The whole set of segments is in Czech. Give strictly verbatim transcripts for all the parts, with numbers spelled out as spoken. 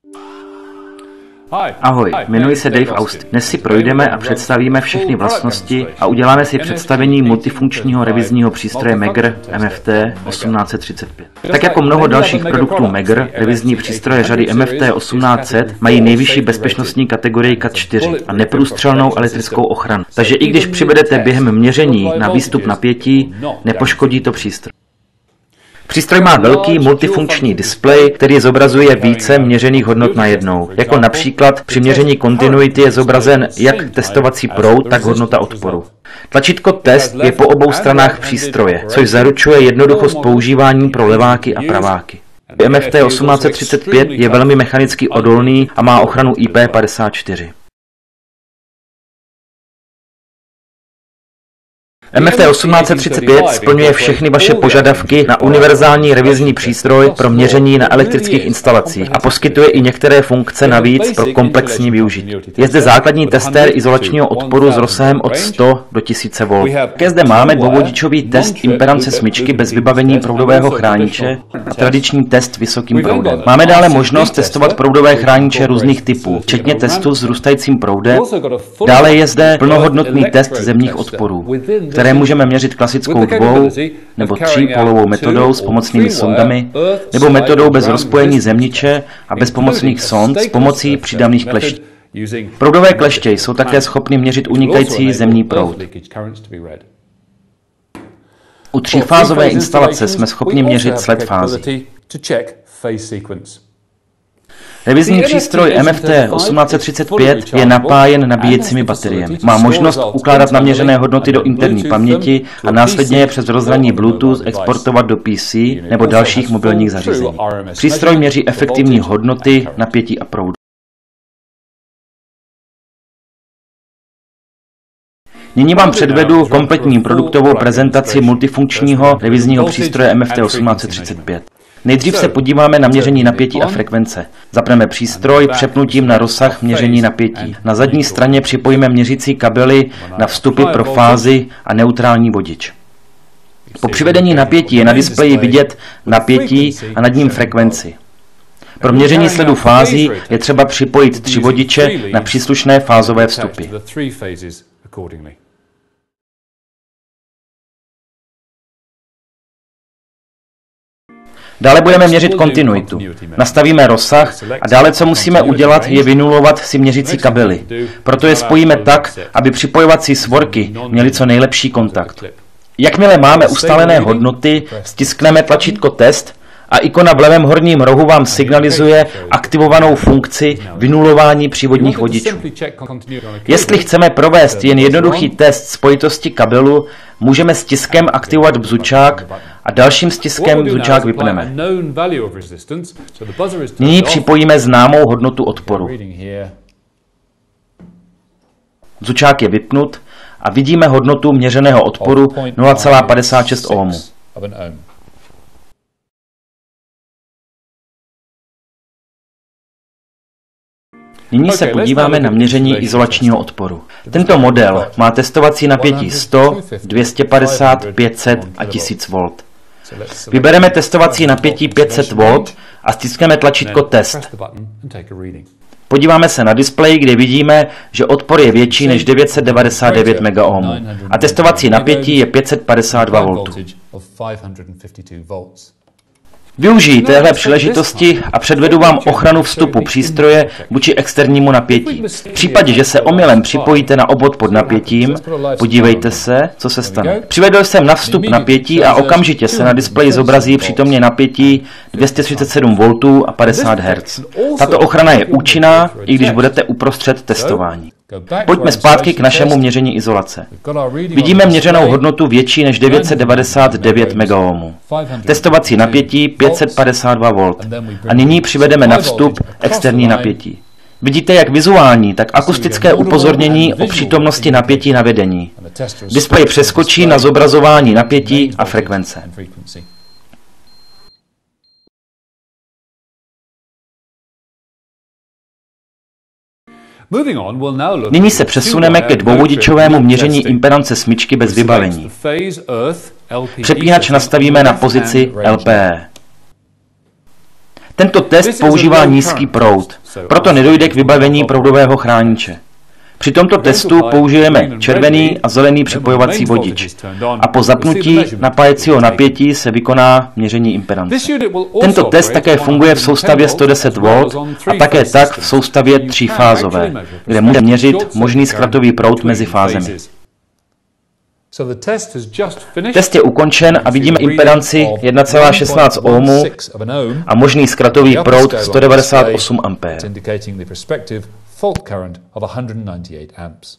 Ahoj, jmenuji se Dave Austin. Dnes si projdeme a představíme všechny vlastnosti a uděláme si představení multifunkčního revizního přístroje Megger M F T osmnáct set třicet pět. Tak jako mnoho dalších produktů Megger, revizní přístroje řady M F T osmnáct set mají nejvyšší bezpečnostní kategorii kat čtyři a neprůstřelnou elektrickou ochranu. Takže i když přivedete během měření na výstup napětí, nepoškodí to přístroj. Přístroj má velký multifunkční displej, který zobrazuje více měřených hodnot najednou. Jako například při měření kontinuity je zobrazen jak testovací proud, tak hodnota odporu. Tlačítko test je po obou stranách přístroje, což zaručuje jednoduchost používání pro leváky a praváky. M F T osmnáct set třicet pět je velmi mechanicky odolný a má ochranu I P padesát čtyři. M F T osmnáct set třicet pět splňuje všechny vaše požadavky na univerzální revizní přístroj pro měření na elektrických instalacích a poskytuje i některé funkce navíc pro komplexní využití. Je zde základní tester izolačního odporu s rozsahem od sto do tisíce volt. Také zde máme dvouvodičový test impedance smyčky bez vybavení proudového chrániče a tradiční test vysokým proudem. Máme dále možnost testovat proudové chrániče různých typů, včetně testu s růstajícím proudem. Dále je zde plnohodnotný test zemních odporů, které můžeme měřit klasickou dvou nebo třípolovou metodou s pomocnými sondami, nebo metodou bez rozpojení zemniče a bez pomocných sond s pomocí přidaných kleští. Proudové kleště jsou také schopny měřit unikající zemní proud. U třífázové instalace jsme schopni měřit sled fází. Revizní přístroj M F T osmnáct set třicet pět je napájen nabíjecími bateriemi. Má možnost ukládat naměřené hodnoty do interní paměti a následně je přes rozhraní Bluetooth exportovat do P C nebo dalších mobilních zařízení. Přístroj měří efektivní hodnoty napětí a proudu. Nyní vám předvedu kompletní produktovou prezentaci multifunkčního revizního přístroje M F T osmnáct set třicet pět. Nejdřív se podíváme na měření napětí a frekvence. Zapneme přístroj přepnutím na rozsah měření napětí. Na zadní straně připojíme měřící kabely na vstupy pro fázi a neutrální vodič. Po přivedení napětí je na displeji vidět napětí a nad ním frekvenci. Pro měření sledu fází je třeba připojit tři vodiče na příslušné fázové vstupy. Dále budeme měřit kontinuitu. Nastavíme rozsah a dále, co musíme udělat, je vynulovat si měřící kabely. Proto je spojíme tak, aby připojovací svorky měly co nejlepší kontakt. Jakmile máme ustálené hodnoty, stiskneme tlačítko test a ikona v levém horním rohu vám signalizuje aktivovanou funkci vynulování přívodních vodičů. Jestli chceme provést jen jednoduchý test spojitosti kabelu, můžeme stiskem aktivovat bzučák a dalším stiskem bzučák vypneme. Nyní připojíme známou hodnotu odporu. Bzučák je vypnut a vidíme hodnotu měřeného odporu nula celá padesát šest ohmů. Nyní se podíváme na měření izolačního odporu. Tento model má testovací napětí sto, dvě stě padesát, pět set a tisíc volt. Vybereme testovací napětí pět set volt a stiskneme tlačítko test. Podíváme se na displeji, kde vidíme, že odpor je větší než devět set devadesát devět megaohmů a testovací napětí je pět set padesát dva voltů. Využiji téhle příležitosti a předvedu vám ochranu vstupu přístroje vůči externímu napětí. V případě, že se omylem připojíte na obvod pod napětím, podívejte se, co se stane. Přivedl jsem na vstup napětí a okamžitě se na displeji zobrazí přítomně napětí dvě stě třicet sedm voltů a padesát hertzů. Tato ochrana je účinná, i když budete uprostřed testování. Pojďme zpátky k našemu měření izolace. Vidíme měřenou hodnotu větší než devět set devadesát devět megaohmů. Testovací napětí pět set padesát dva volt. A nyní přivedeme na vstup externí napětí. Vidíte jak vizuální, tak akustické upozornění o přítomnosti napětí na vedení. Displej přeskočí na zobrazování napětí a frekvence. Nyní se přesuneme ke dvouvodičovému měření impedance smyčky bez vybavení. Přepínač nastavíme na pozici L P E. Tento test používá nízký proud, proto nedojde k vybavení proudového chrániče. Při tomto testu použijeme červený a zelený připojovací vodič a po zapnutí napájecího napětí se vykoná měření impedance. Tento test také funguje v soustavě sto deset voltů a také tak v soustavě třífázové, kde může měřit možný zkratový proud mezi fázemi. Test je ukončen a vidíme impedanci jedna celá šestnáct ohmů a možný zkratový proud sto devadesát osm ampérů. Fault current of one hundred ninety-eight amps.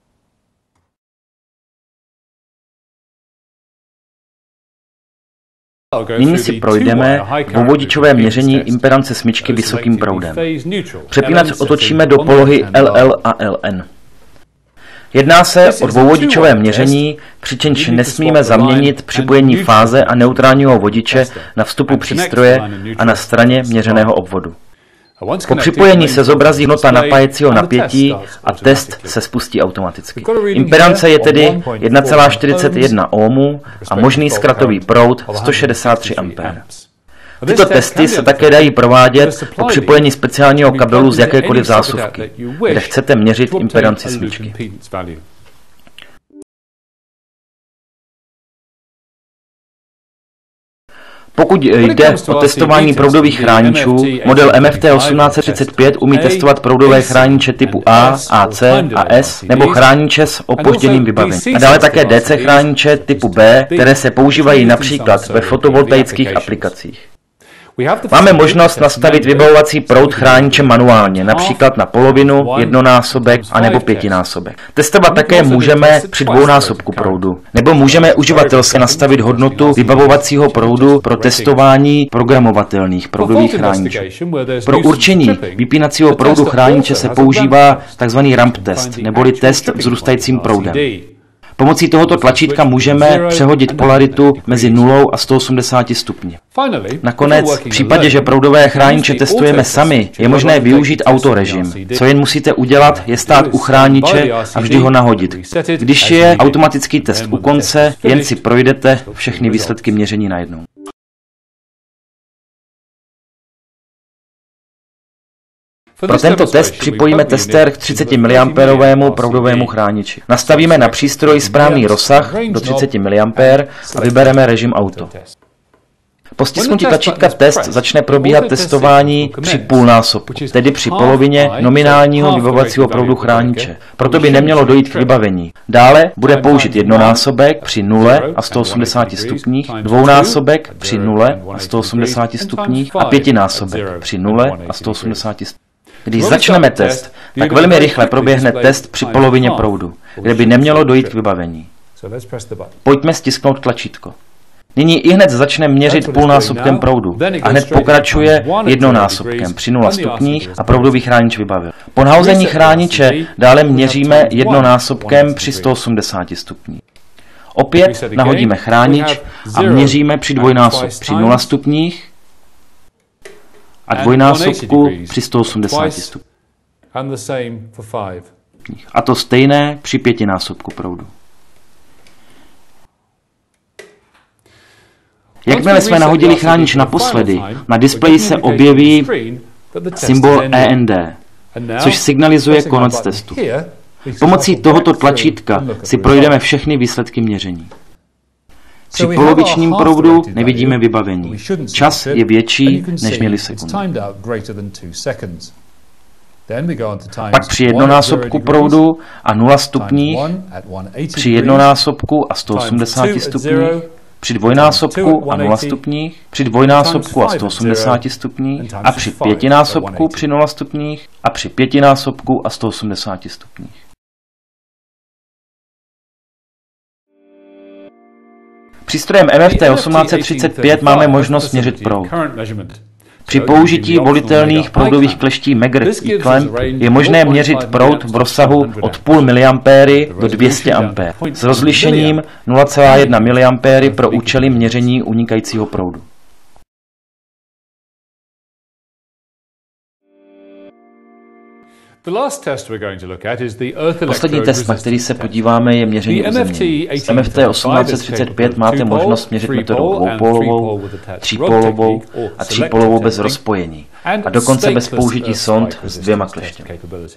Nyní si projdeme dvouvodičové měření impedance smyčky vysokým proudem. Přepínač otočíme do polohy L L a L N. Jedná se o dvouvodičové měření, přičemž nesmíme zaměnit připojení fáze a neutrálního vodiče na vstupu přístroje a na straně měřeného obvodu. Po připojení se zobrazí hodnota napájecího napětí a test se spustí automaticky. Impedance je tedy jedna celá čtyřicet jedna ohmů a možný zkratový proud sto šedesát tři ampérů. Tyto testy se také dají provádět po připojení speciálního kabelu z jakékoliv zásuvky, kde chcete měřit impedanci smyčky. Pokud jde o testování proudových chráničů, model M F T osmnáct set třicet pět umí testovat proudové chrániče typu A, A C a S nebo chrániče s opožděným vybavením. A dále také D C chrániče typu B, které se používají například ve fotovoltaických aplikacích. Máme možnost nastavit vybavovací proud chrániče manuálně, například na polovinu, jednonásobek a nebo pětinásobek. Testovat také můžeme při dvounásobku proudu, nebo můžeme uživatelsky nastavit hodnotu vybavovacího proudu pro testování programovatelných proudových chráničů. Pro určení vypínacího proudu chrániče se používá tzv. ramp test, neboli test vzrůstajícím proudem. Pomocí tohoto tlačítka můžeme přehodit polaritu mezi nulou a sto osmdesáti stupni. Nakonec, v případě, že proudové chrániče testujeme sami, je možné využít autorežim. Co jen musíte udělat, je stát u chrániče a vždy ho nahodit. Když je automatický test u konce, jen si projdete všechny výsledky měření najednou. Pro tento test připojíme testér k třiceti miliampérovému proudovému chrániči. Nastavíme na přístroj správný rozsah do třiceti miliampérů a vybereme režim auto. Po stisknutí tlačítka test začne probíhat testování při půlnásobku, tedy při polovině nominálního vybavovacího proudu chrániče. Proto by nemělo dojít k vybavení. Dále bude použit jednonásobek při nule a sto osmdesáti stupních, dvounásobek při nule a sto osmdesáti stupních a pětinásobek při nule a sto osmdesáti stupních. Když začneme test, tak velmi rychle proběhne test při polovině proudu, kde by nemělo dojít k vybavení. Pojďme stisknout tlačítko. Nyní ihned začne měřit půlnásobkem proudu a hned pokračuje jednonásobkem při nula stupních a proudový chránič vybavil. Po nahození chrániče dále měříme jednonásobkem při sto osmdesáti stupních. Opět nahodíme chránič a měříme při dvojnásobku při nula stupních a dvojnásobku při sto osmdesáti stupních. A to stejné při pětinásobku proudu. Jakmile jsme nahodili chránič naposledy, na displeji se objeví symbol E N D, což signalizuje konec testu. Pomocí tohoto tlačítka si projdeme všechny výsledky měření. Při polovičním proudu nevidíme vybavení. Čas je větší než milisekundy. Pak při jednonásobku proudu a nula stupních, při jednonásobku a sto osmdesáti stupních, při dvojnásobku a nula stupních, při dvojnásobku a sto osmdesáti stupních a při pětinásobku při nula stupních a při pětinásobku a sto osmdesáti stupních. Přístrojem M F T osmnáct set třicet pět máme možnost měřit proud. Při použití volitelných proudových kleští Megger E-Clamp je možné měřit proud v rozsahu od půl miliampéry do dvě stě ampér s rozlišením nula celá jedna miliampéry pro účely měření unikajícího proudu. Poslední test, na který se podíváme, je měření uzemění. S M F T osmnáct třicet pět máte možnost měřit metodou dvoupólovou, třípólovou a třípólovou bez rozpojení. A dokonce bez použití sond s dvěma kleštěmi.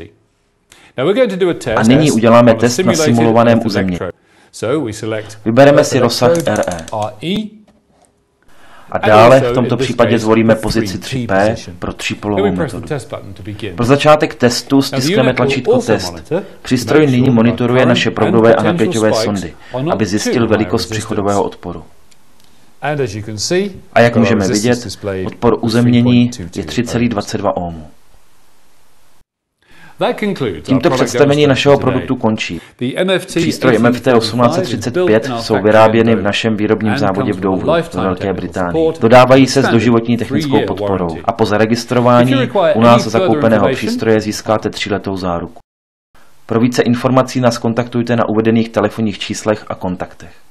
A nyní uděláme test na simulovaném uzemnění. Vybereme si rozsah R E. A dále v tomto případě zvolíme pozici tři P pro třípolovou metodu. Pro začátek testu stiskneme tlačítko Test. Přístroj nyní monitoruje naše proudové a napěťové sondy, aby zjistil velikost přechodového odporu. A jak můžeme vidět, odpor uzemnění je tři celá dvacet dva ohmů. Tímto představení našeho produktu končí. Přístroje M F T osmnáct třicet pět jsou vyráběny v našem výrobním závodě v Doveru ve Velké Británii. Dodávají se s doživotní technickou podporou a po zaregistrování u nás zakoupeného přístroje získáte tříletou záruku. Pro více informací nás kontaktujte na uvedených telefonních číslech a kontaktech.